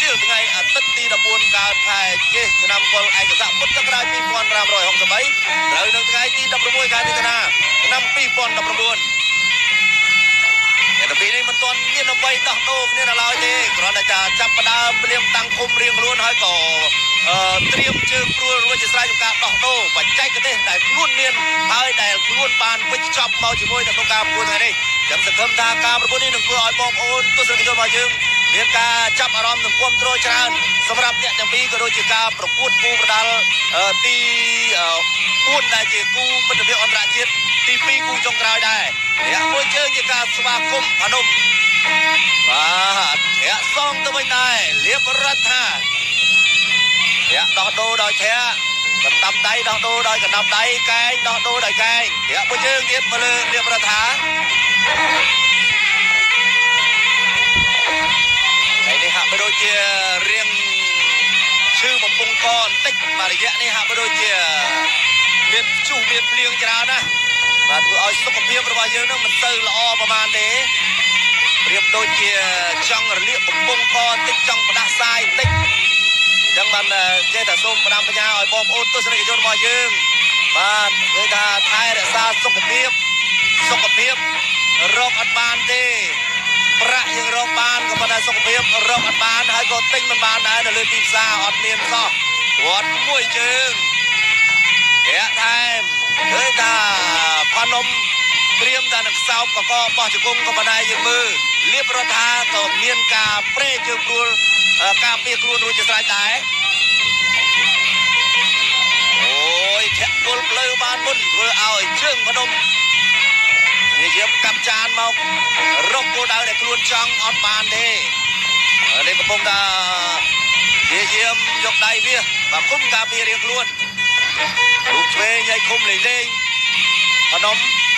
លថ្ងៃអាទិត្យទី14កើតខែចេសឆ្នាំកុលឯកសារពុទ្ធសករាជ2563ត្រូវនៅថ្ងៃទី16ខែមិថុនាឆ្នាំ2019តែពីនេះមិនទាន់មានអ្វីដោះដូរគ្នានៅឡើយទេគ្រាន់តែចាប់ផ្ដើមព្រាមតាំងគុំរៀងខ្លួនហើយក៏ត្រៀមជើងព្រួលរួចជាស្រេចក្នុងការដោះដូរបច្ចេកទេសដែលខ្លួនមានហើយដែលខ្លួនបានវិច្ចចប់មកជាមួយនៅក្នុងការប្រកួតថ្ងៃនេះខ្ញុំសង្ឃឹមថាការប្រកួតនេះនឹងធ្វើឲ្យបងប្អូនទស្សនិកជនរបស់យើងមានការចាប់អារម្មណ៍និងគាំទ្រច្រើនសម្រាប់អ្នកទាំងពីរក៏ដូចជាការប្រកួតគូប្រដាល់ទី4ដែលជាគូមិត្តភាពអន្តរជាតិទី2គូចុងក្រោយដែរអ្នកមួយជើងជាការស្វាគមន៍ភ្នំបាទធាក់សងទៅវិញដែរលៀបរដ្ឋាធាក់ដោះដូរដោយធាក់កណ្ដាប់ដៃដោះដូរដោយកណ្ដាប់ដៃកែងដោះដូរដោយកែងធាក់មួយជើងទៀតមកលើលៀបរដ្ឋាហើយនេះហាក់បីដូចជារៀងឈឺបំពង់កបន្តិចមួយរយៈនេះហាក់បីដូចជាមានជុះមានភ្លៀងច្រើនណាបាទធ្វើឲ្យសុខភាពរបស់យើងនឹងមិនទៅល្អប្រហែលទេប្រៀបដូចជាចង់រលាកបំពង់កបន្តិចចង់ផ្ដាសាយបន្តិចអញ្ចឹងបានចេះតែសូមផ្ដាំបញ្ញាឲ្យបងប្អូនទស្សនិកជនរបស់យើងបាទគឺថាថែរក្សាសុខភាពរកអត់បានទេប្រាក់យើងរកបានក៏ប៉ុន្តែសុខភាពរកអត់បានហើយក៏ទិញមិនបានដែរនៅលើទីផ្សារអត់មានសោះគាត់មួយជើងធាក់ថែមឃើញថាផានំត្រៀមតែនឹងសោបកកបោះជង្គង់ក៏ប៉ុន្តែយើងមើលលៀបរដ្ឋាក៏មានការប្រេជើងព្រួលការពារខ្លួនរួចជាស្រេចដែរអូយធាក់គល់ផ្លូវបានមុនធ្វើឲ្យជើងផានំនិយាយកាប់ចានមករកគោលដៅដែលខ្លួនចង់អត់បានទេនេះកំពុងថានិយាយយកដៃវាបាទគុំការពាររៀងខ្លួនលោកឆ្វេងឲ្យគុំលេងភ្នំ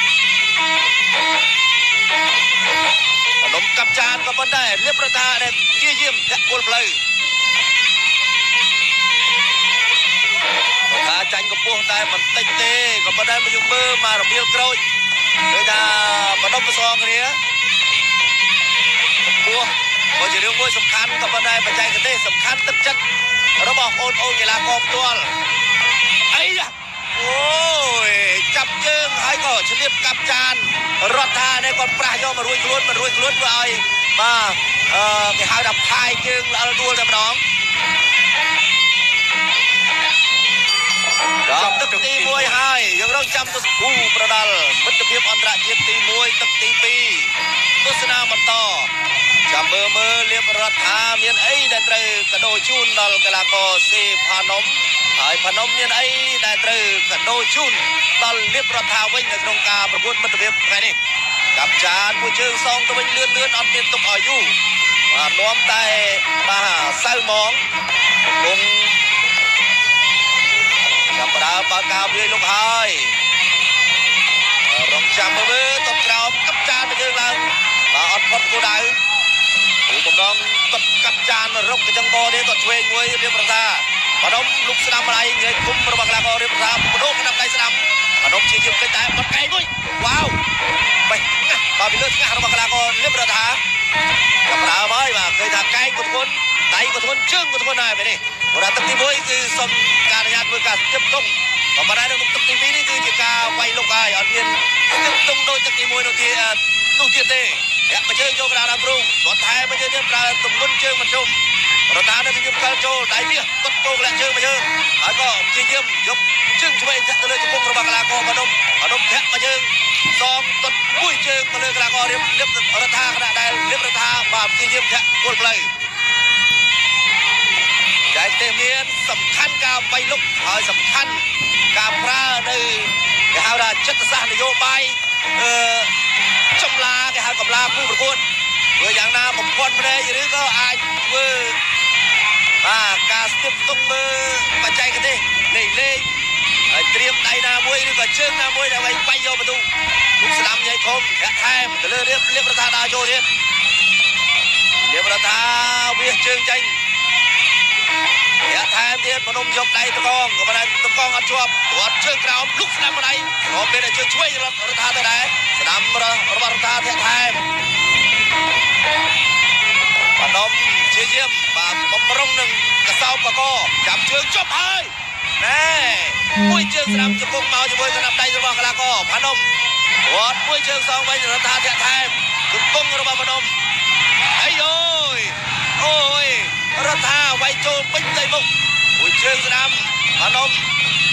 កាប់ចានក៏ប៉ុន្តែលៀបរដ្ឋាដែលជាយាមធាក់គល់ផ្លូវថាចាញ់កម្ពស់តែបន្តិចទេក៏ប៉ុន្តែយើងមើលមករមៀលក្រូចឃើញថាបណ្ដុំប្រសងគ្នាកម្ពស់ក៏ជារឿងមួយសំខាន់ក៏ប៉ុន្តែបច្ចេកទេសសំខាន់ទឹកចិត្តរបស់បងប្អូនកីឡាករផ្ទាល់អីអូយចាប់ជើងហើយក៏ឆ្លៀតកាប់ចានរដ្ឋានេះគាត់ប្រាស់យកមករួចខ្លួនធ្វើឲ្យបាទគេហៅថាផាយជើងល្អដួលតែម្ដងចាប់ទឹកទី1ហើយយើងរងចាំទស្សគូប្រដាល់មិត្តភាពអន្តរជាតិទី1ទឹកទី2ទស្សនាបន្តចាំមើលលៀបរដ្ឋាមានអីដែលត្រូវកដោជូនដល់កីឡាករសេផានំហើយភ្នំមានអីដែលត្រូវកដោជូនដល់លៀបរដ្ឋាវិញនៅក្នុងការប្រកួតមិត្តភាពថ្ងៃនេះកាប់ចានមួយជើងសងទៅវិញលឿនអត់មានទុកឲ្យយូរបាទនាំតែបាទសៅម៉ងគង់ចាប់ដើមបើកការវាយលុកហើយរងចាំមើលតបក្រោមកាប់ចានមួយជើងឡើងបាទអត់ផុតគោលដៅគូបំណងគាត់កាប់ចានរកកញ្ចឹងកទេគាត់ឆ្វេងមួយរៀបរដ្ឋាបណ្ដុំលុកស្ដាំម្ដាយនិយាយគុំរបស់កីឡាកររៀបរដ្ឋាបដូរក្នុងដៃស្ដាំបណ្ដុំជាជាកិច្ចតែបាត់កែងមួយវ៉ាវបេះងាស់បាទពីលើស្ងាស់របស់កីឡាកររៀបរដ្ឋាចាប់ដើមហើយបាទឃើញថាកែងក៏ធ្ងន់ដៃក៏ធ្ងន់ជើងក៏ធ្ងន់ដែរពេលនេះគាត់ទឹកទី1គឺសុំការអនុញ្ញាតធ្វើការស្ទាបទង់ក៏ប៉ុន្តែនៅទឹកទី2នេះគឺជាការវាយលុកហើយអត់មានស្ទាបទង់ដោយទឹកទី1នោះទៀតទេអ្នកបញ្ជើញយកកណ្ដាលដើមព្រំគាត់ថែបញ្ជើញទៀតប្រើទំនុនជើងមធ្យមរដ្ឋានៅទីផ្សារចូលដៃវាគាត់ចូលកលាក់ជើងមកយើងហើយក៏ព្យាយាមយកជើងឆ្វេងចាក់ទៅលើជង្គង់របស់កីឡាករភ្នំធាក់មកយើងសងគាត់មួយជើងមកលើកីឡាកររៀបរដ្ឋាខណៈដែលរៀបរដ្ឋាបាទព្យាយាមធាក់គល់ផ្លូវចែកទេមានសំខាន់ការវាយលុកហើយសំខាន់ការប្រើនៅគេហៅថាចិត្តសាស្ត្រនយោបាយចម្លាគេហៅកម្លាគូប្រកួតធ្វើយ៉ាងណាបំផន់ភ្នែកឬក៏អាចធ្វើបាទការស្ទាបទង់មើលបច្ចេកទេសលេងហើយត្រៀមដៃណាមួយឬក៏ជើងណាមួយដើម្បីវាយយកបន្ទូលោកស្ដាំញ៉ៃធំធាក់ថែមទៅលើរៀបរដ្ឋាដើរចូលទៀតរៀបរដ្ឋាវាជើងចាញ់ធាក់ថែមទៀតភ្នំយកដៃតកងក៏ប៉ុន្តែតកងអត់ជាប់គាត់ជើងក្រោមលុកស្ដាំម្ដាយក៏ពេលតែជើងឆ្វេងរដ្ឋាទៅដែរស្ដាំរបស់រដ្ឋាធាក់ថែមนมเชี่ยเยี่ยมบำรุงหนึ่งกระเซาปะก็จับเชือกจบเลยแน่มวยเชือกสนามจะกุ้งเมาจะมวยสนับได้จะบอกกันแล้วก็พนมวอดมวยเชือกสองไปรัฐาแท้แทมถึงกุ้งระบาพนมไอ้โอ้ยรัฐาไวโจปิ้งใจมุกมวยเชือกสนามพนม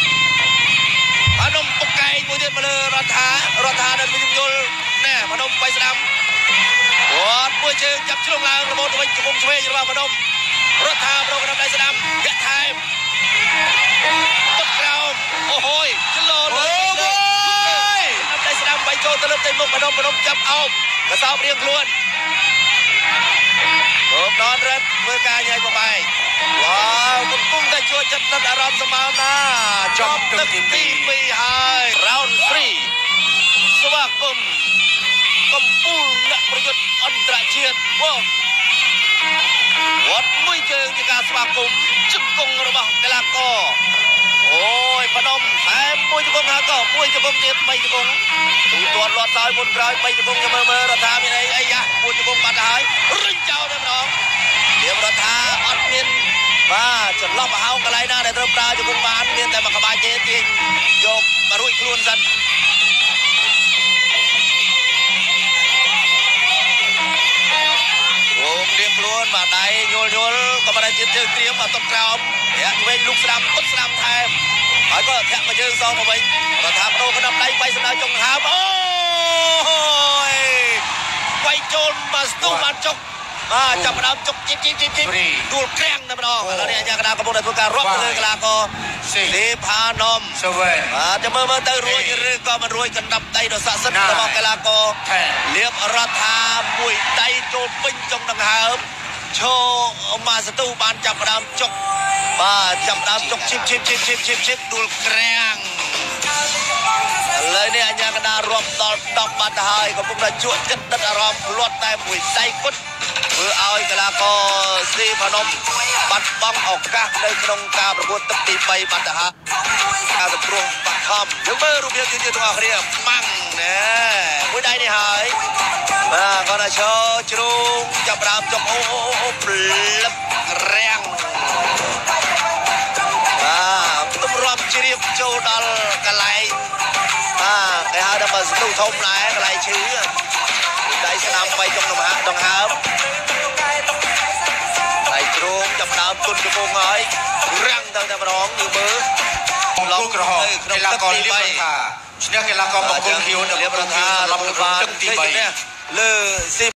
ปกไก่มวยเดือดมาเลยรัฐาเดินไปยุ่งยลแน่พนมไปสนามวอดมวยเชือกจับช่วงล่างระบบไวจะกุ้งช่วยจะบอกพนมรัฐาโปรกระดับในสนามแกะไทม์ต้นกราวโอ้โหจะโลเลยทำในสนามไปโจตะลึงเต็มมุกพนมจับเอากระสอบเรียงคลวนโดนนอนเร็วเมื่อการใหญ่กว่าไปว้าวตุ้งได้ช่วยจัดนัดอารมณ์สมานาจบตึกตีปีหายราวน์3สวัสดิ์กุมปูนักประยุทธ์อันตรเชียดวัดมวยเชิงที่การสมาคมจึงกงระบาดกลางก็โอ้ยพนมแถมมวยจะกงหาก็มวยจะกงเด็ดไม่จะกงถูตัวรอดซ้ายบนกลายไม่จะกงจะเมื่อรัฐามีอะไรไอ้ยะมวยจะกงบัดหายริ้งเจ้าเนี่ยน้องเดี๋ยวรัฐาอัดเงินมาจะล็อกเฮากันไรนะแต่เริ่มปลาจะกงบานเงินแต่มาขบายเจ๊จริงโยกมารุ่ยคลุนสันวงเรียงคล้วนมาได้โยนก็มาได้เตรียมมาตบกรอบเนี่ยเว้นลูกสนามต้นสนามไทยแล้วก็แทะมาเจอซองมาไว้เราทำโดนขนมไล่ไปสนามจงหาโอ้ยไวโจนมาสู้มาจกจับมาดามจกจิ๊บดูแกล้งนะมันออกแล้วเนี่ยยากระดากระบอกในตัวการรบเลยกลาก็สีพานมจะเมื่อเตยรวยหรือก็มันรวยกันดับไตโดยสะสมกระบอกกลาก็เลียบรัฐามวยไตโจปิ้งจงดังหามโชว์มาสตูบานจับมาดามจกจับมาดามจกชิบดูแกล้งเลยเนี่ยยากระดารวมตอนดอกบานหายก็พวกเราช่วยกันดัดอารมณ์ลวดแต่มวยไตกุดเพื่อเอาอีกแล้วก็สีพนมบัดบ้องออกกักในขนมกาประกวดตึกตีไปบัดหาการตะกรุงปักคำยกมือรูปเดียวยืนตัวอาเรียมั่งเนี่ยผู้ใดนี่หายก็น่าโชว์จรุงจับรามจกโอ้ปลับแรงตุ้มรวมจีบโจดอลกันไหลไอ้ฮาดัมมาสู้ทมไหลกันไหลชื้อได้สนามไปจงนมฮะตองหามไอ้จรุงจับรามตุนกระโปรงหายร่างตั้งแต่ร้องอยู่มือล็อกกระหอบเวลากรเรียบร้อยค่ะชนะเวลากรบอกกงฮิวเรียบร้อยค่ะล็อกกระหอบตึกตีไปเลือ